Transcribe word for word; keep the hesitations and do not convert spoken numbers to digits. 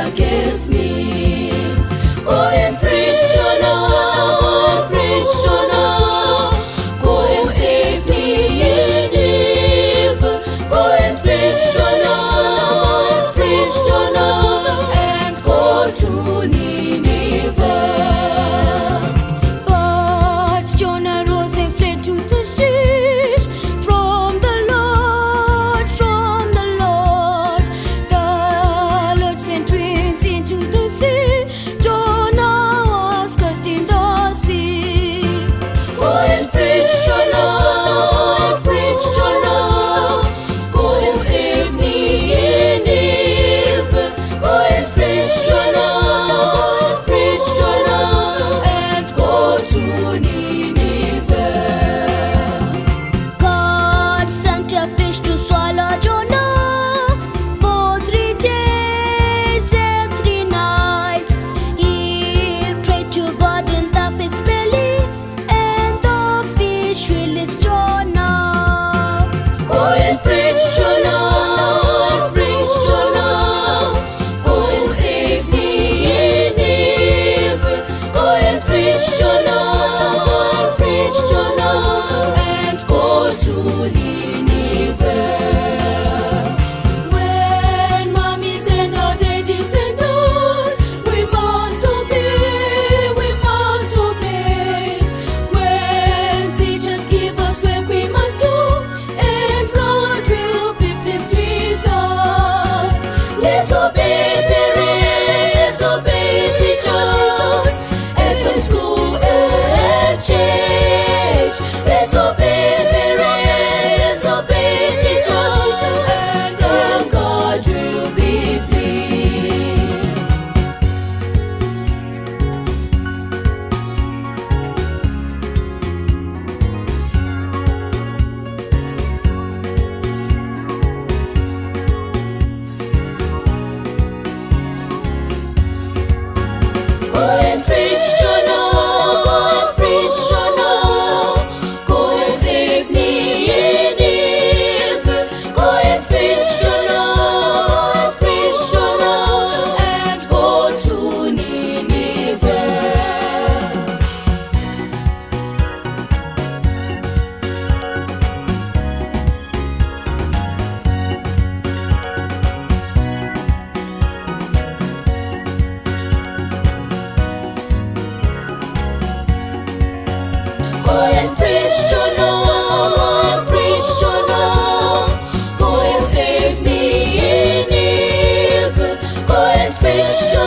against me. Go and preach Jonah, preach Jonah. Go and save Nineveh. Go and preach Jonah, preach Jonah, and go to Nineveh. But Jonah rose and fled to Tarshish from the Lord, from the Lord. The Lord sent winds into the sea. Jonah was cast in the sea. Go and preach Jonah, preach Jonah. Go and save Nineveh. Go and preach Jonah, preach Jonah, and go to Nineveh. God sent a fish to swallow Jonah for three days and three nights. He prayed to God in the fish's belly, and the fish released Jonah. Go and preach Jonah, preach Jonah. Go and save Nineveh. Go and preach Jonah, preach Jonah, and go to Nineveh. When mommies and our daddies send us, we must obey, we must obey. When teachers give us work, we must do, and God will be pleased with us. Let's obey parents, let's obey teachers, at home, school, and church. Let's obey parents, let's obey teachers, and then God will be pleased. Go and preach Jonah, preach Jonah. Go and save Nineveh. Go and preach Jonah, preach Jonah, and go to Nineveh. Go and preach Jonah, preach Jonah. Go and save Nineveh. Go and preach Jonah.